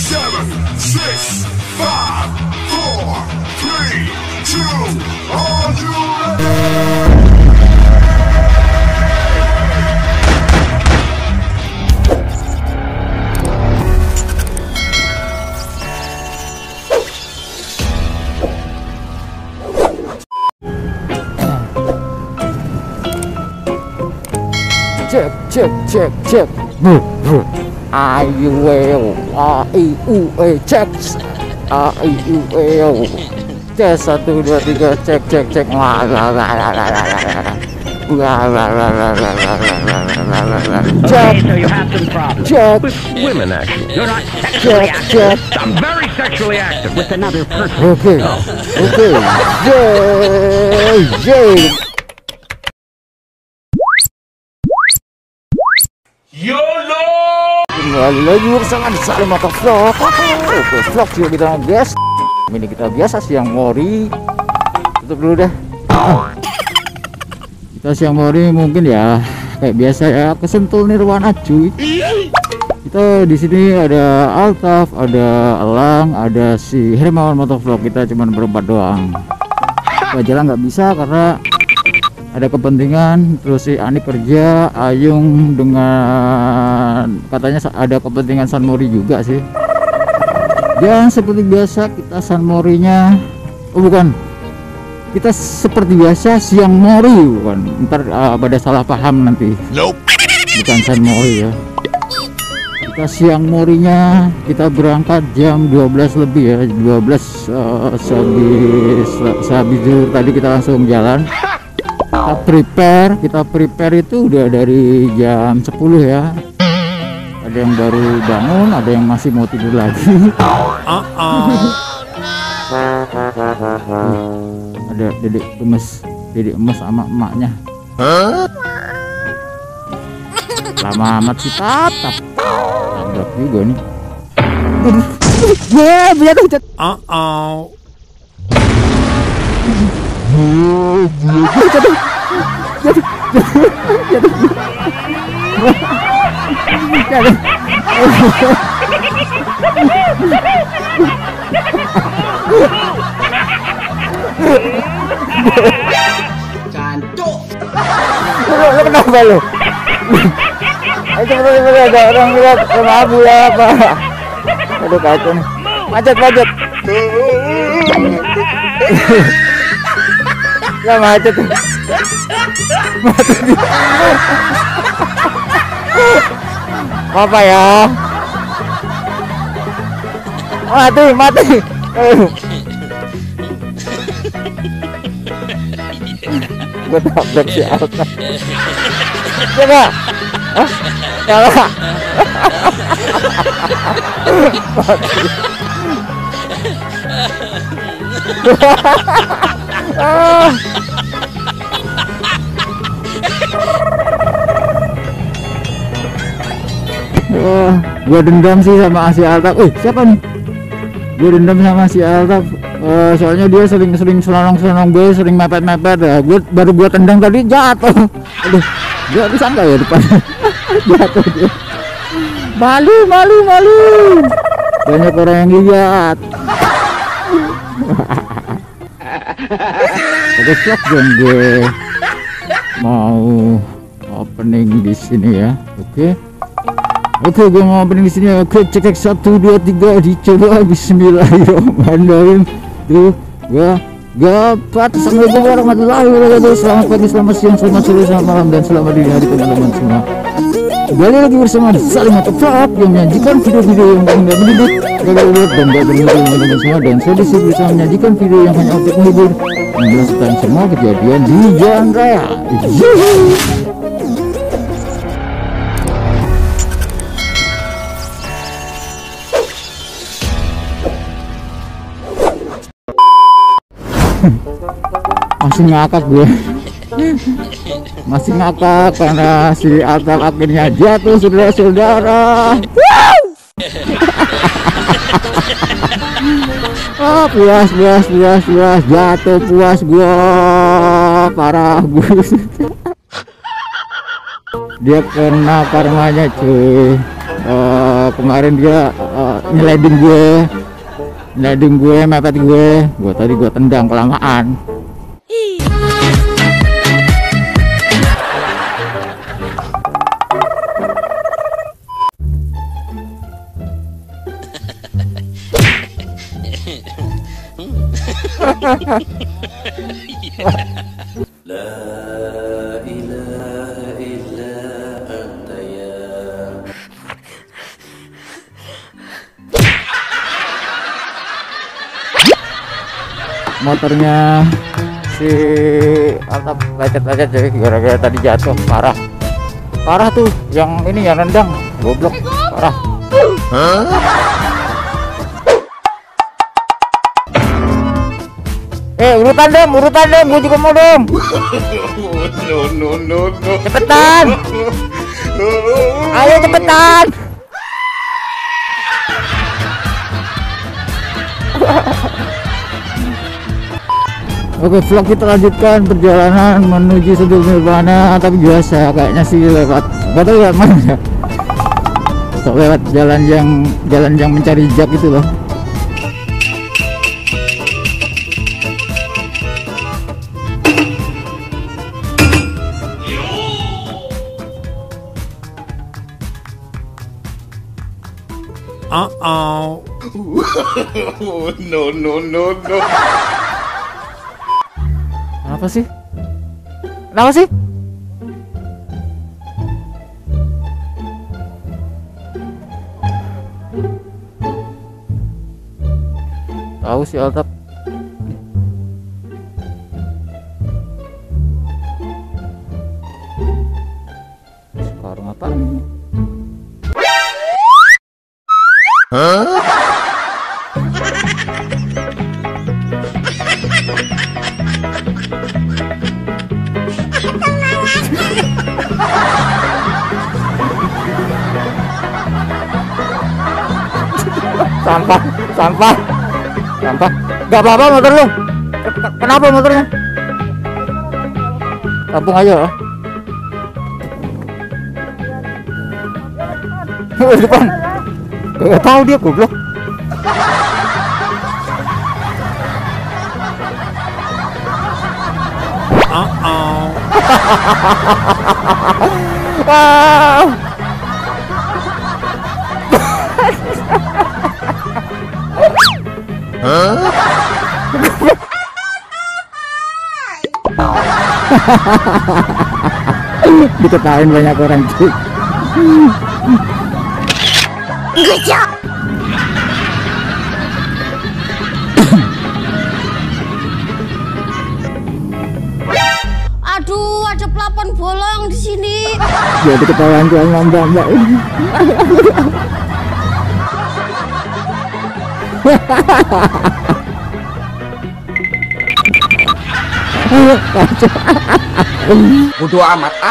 7, 6, 5, 4, 3, 2, are you ready? Cek. A I U E O, A I U E, cek. A I U E O. Tes 1 2 3 cek. Okay, so you have some problems with women, actually. You're not sexually active. I'm very sexually active with another person. Oke. Yay. YOLO! Kembali lagi bersama di Salim Motor Vlog. Oke, vlog juga kita guys. Ini kita biasa siang mori. Tutup dulu deh. Kita siang mori mungkin ya kayak biasa ya, kesentul nirwana cuy. Kita di sini ada Altaf, ada Elang, ada si Hermawan Motovlog. Kita cuman berempat doang. Jalan nggak bisa karena ada kepentingan, terus si Ani kerja, Ayung dengan katanya ada kepentingan San Mori juga sih. Dan seperti biasa kita San Morinya, oh bukan, kita seperti biasa siang Mori, bukan, ntar pada salah paham nanti. Nope. Bukan San Mori ya. Kita siang Morinya kita berangkat jam 12 lebih ya, 12 sehabis zuhur tadi kita langsung jalan. Kita prepare itu udah dari jam 10 ya. Ada yang baru bangun, ada yang masih mau tidur lagi. Ada dedek emes sama emaknya. Lama amat sih tatap juga nih. Cantuk. Lu kenapa lu? Ayo cepet ada orang lihat sama Abu ya apa? Aduh kacau nih. Macet. Ya macet. Apa ya? Mati. Gue tabrak si Alta. Coba. Hah? Nyala. Gue dendam sih sama si Altaf. Siapa nih? Gue dendam sama si Altaf. Soalnya dia sering selonong gue, sering mepet ya. Gue tendang tadi jatuh. Aduh, gue bisa nggak ya depan? Jatuh dia. Malu. Banyak orang yang lihat. Oke, vlog dong gue mau opening di sini ya. Oke, gue mau opening di sini. Oke, cek 1 2 3 dicoba. Bismillahirrahmanirrahim. Tuh, gapat. Assalamualaikum warahmatullahi wabarakatuh. Selamat pagi, selamat siang, selamat sore, selamat malam, dan selamat dini hari teman-teman semua. Kembali lagi bersama Salim Motovlog yang menyajikan video-video yang tidak mendidik, gak dan gak bermutu teman-teman semua. Dan saya disini berusaha menyajikan video yang hanya untuk menghibur, menjelaskan semua kejadian di jalan raya. Masih ngakak gue. Masih ngakak karena si Altaf akhirnya jatuh, saudara-saudara. Puas jatuh, puas gua, parah gue. Dia kena karmanya cuy. Kemarin dia Nyeleding gue, mepet gue tadi gue tendang kelamaan. Motornya si Altaf lecet-lecet jadi gara-gara tadi jatuh, parah tuh, yang ini yang nendang goblok, parah. Urutan dong, gue juga mau dong. No. Cepetan, ayo cepetan. Oke, vlog kita lanjutkan perjalanan menuju Setu Nirwana, tapi biasa kayaknya sih lewat, nggak tahu lewat mana ya. Lewat jalan yang mencari jak itu loh. No. Kenapa sih? Tahu sih Altaf. Sekarang apa? Sampah. Gak apa-apa motor lu. Kenapa motornya? Tampung aja. Depan. Gak tahu dia goblok. Diketawain banyak orang cuy. Aduh, ada pelapon bolong di sini. Jadi ketahuan tuh mbak ini. Bodoh amat ah.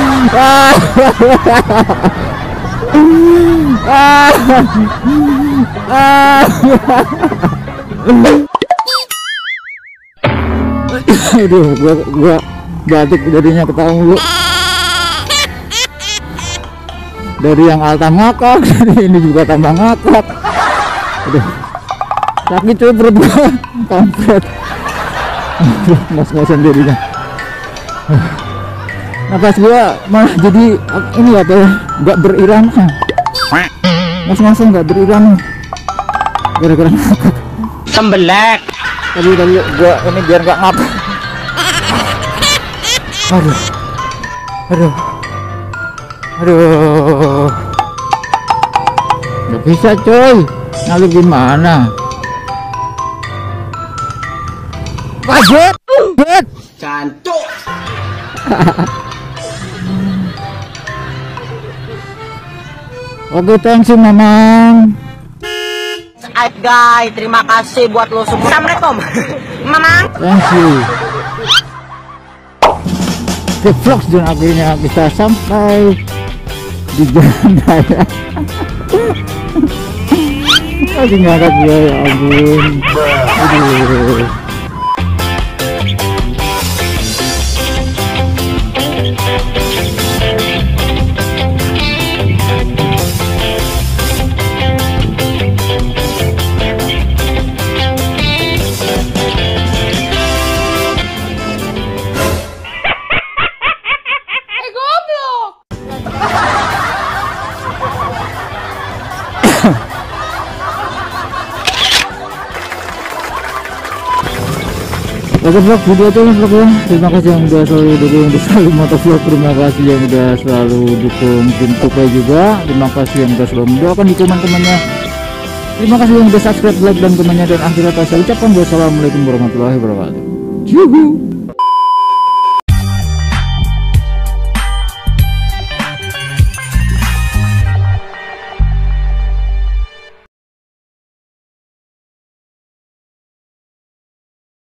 Aduh, gua batuk jadinya ketawa mulu. Dari yang Altaf ngakak, dari ini juga tambah ngakak. Aduh, sakit cuy perut gua, kampret. Ngos-ngosan jadinya. Nafas gua malah jadi ini apa ya, nggak berirama. Ngos-ngosan nggak berirama gara-gara ngakak. Sembelak. Tadi gua ini biar nggak ngap. Aduh, nggak bisa coy, lalu gimana? Wajib, Cantuk. Oke, thanks you Mamang. Guys, terima kasih buat lo semua. Assalamualaikum, Mamang. Thank you. Oke, vlog dan akhirnya kita sampai di jalan raya. Lagi ngakak gue, ya ampun. Aduh. Oke vlog video aja ya vlog ya. Terima kasih yang udah selalu dukung di Salim Motovlog. Terima kasih yang udah selalu dukung tim Tupai juga. Terima kasih yang udah selalu mendoakan di teman-temannya. Terima kasih yang udah subscribe, like dan komennya. Dan akhirnya saya ucapkan wassalamualaikum warahmatullahi wabarakatuh. Yuhu.